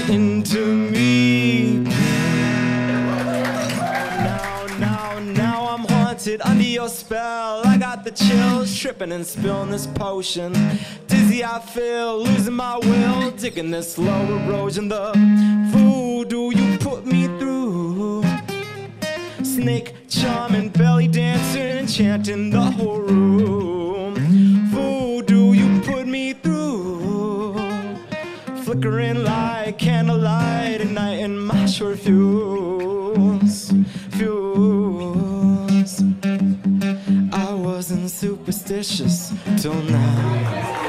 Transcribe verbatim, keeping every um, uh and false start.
into me. Now, now, now I'm haunted under your spell. I got the chills, tripping and spilling this potion. Dizzy I feel, losing my will, digging this slow erosion. The voodoo you put me through, snake charming, belly dancing, chanting the whole room. Voodoo you put me through, flickering like candlelight, igniting my short fuse, fuse. I wasn't superstitious till now.